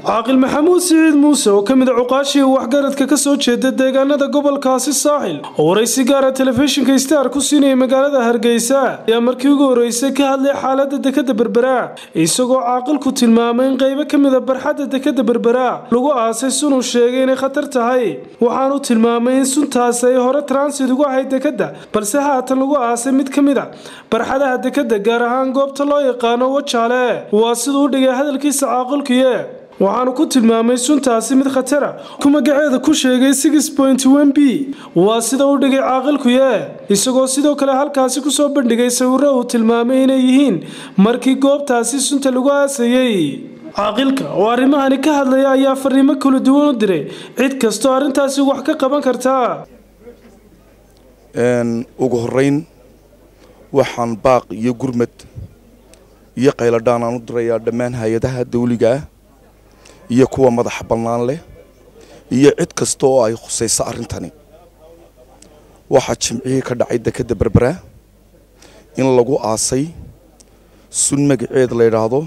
عاقل محمود سعيد موسى وكمد عقاشي وحقرتك كسو jeeda deegaanada gobolkaasi saaxil oo waraysi gaar ah telefishinka Star ku siinay magaalada Hargeysa ayaa markii ugu horeysay ka hadlay xaaladda dekada Berbera isagoo caaqilku tilmaamay in qayb ka mid ah barxadda dekada Berbera lagu aasay sun uu sheegay inay khatar tahay waxaanu tilmaamay in suntaas ay hore transit ugu ahayd dekada balse haatan lagu aasay mid ka mid ah barxadaha dekada gaar ahaan goobta loo yaqaan Wajaale waa sidoo u dhigay hadalkiisa caaqilkiye waxaanu ku tilmaamay suntaasi mid khatar ah kuma gaceeda ku sheegay 6.1b waa sida uu dhigay caaqilku isagoo sidoo kale halkaasi ku soo bandhigay sawirro uu tilmaamay inay yihiin markii goobtaasi sunta lagu aasayay caaqilka oo arrimahani ka hadlaya ayaa fariimo kala duwan u diray cid kasta arintaasi wax ka qaban karta ugu horeyn waxaan baaq iyo gurmad iyo qayladaan aan u dirayaa dhammaan hay'adaha dawliga iyo kuwa madax bannaan leh iyo cid kasta oo ay khusayso arintani waxa jimcihii ka dhacay dekada Berbera in lagu aasay sun magaceed la yiraahdo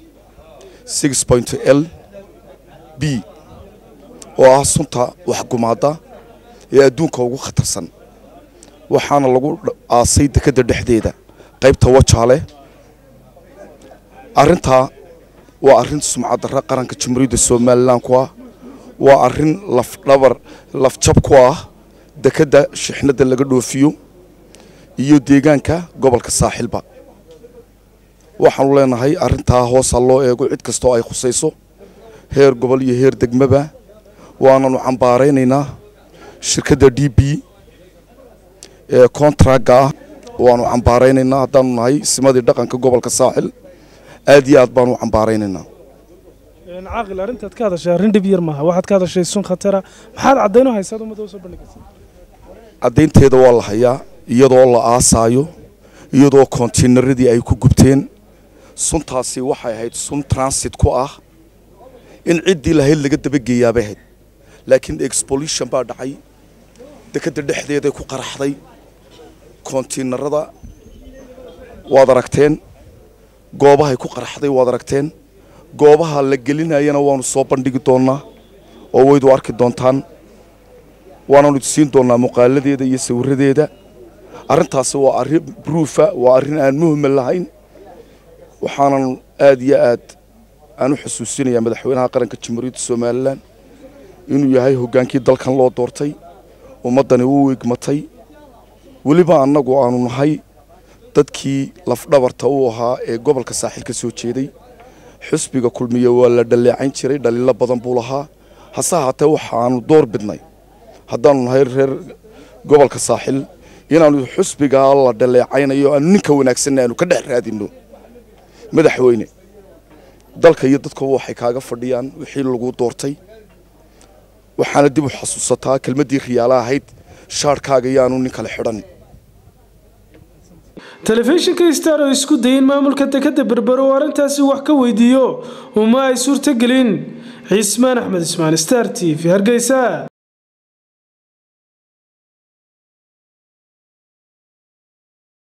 6.lb oo ah sunta wax gumaada ee adduunka ugu khatarsan waxaana lagu aasay dekada dhexdeeda qaybta Wajaale arinta waa arin sumcad darro qaranka Jamhuuriyadda Soomaaliland waa arin laf jab ku ah dekada shixnada laga dhoofiyo iyo deegaanka gobolka saaxilba waxaan leenahay arinta hoos loo eego cid kasto ay khusayso heer gobol iyo heer degmaba waanu cambaareynaa shirkadda DB ee contract waanu cambaareynaa hadaan nahay simadii dhaqanka gobolka saaxil aad iyo aad baan u cambaareynaa caaqil arintaad ka hadashay arin dhib yar maaha waxaad ka hadashay sun khatara maxaad cadeyno haysaad umada soo bandhigaysaa cadeynteeda waa la hayaa iyadoo la aasaayo iyadoo containeradii ay ku gubteen suntaasi waxay ahayd sun transit ku ah in cidii lahayd laga daba geeyaabay ahayd laakiin explosion baa dhacay dekada dhexdeeda ku qaraxday containerada waad aragteen goobaha ku qaraxday waad aragteen goobaha la gelinayana waanu soo bandhigi doonaa oo waydu arki doontaan waanu siin doonaa muuqaaladeeda iyo sawiradeeda arintaasi waa arrin proofa waa arrin aan muhiim lahayn waxaan aad iyo aad aan u xusuusinayaa madaxweynaha qaranka Jamhuuriyadda Soomaaliland inuu yahay hogaankii dalkan loo doortay ummadani uu igmatay waliba annagu aanu nahay dadkii laf dhabarta uu ahaa ee gobolka saaxil ka soo jeeday xisbiga kulmiye waa la dhaleecayn jiray dhaliilo badan buu lahaa hase haatee waxaanu door bidnay hadaan nahay reer gobolka saaxil inaanu xisbiga la dhaleecaynayo aan ninka wanaagsan aanu ka dhex raadino madaxweyne dalka iyo dadku waxay kaaga fadhiyaan wixii lagu doortay waxaana dib u xasuusataa kelmadii riyaalaha ahayd shaarkaaga yaanu nin kale xidhan telefishinka Star oo isku dayin maamulka dekada Berbera oo arintaasi wax ka weydiiyo uma ay suurta gelin Cismaan Axmed Ismaan Star TV Hargeysa.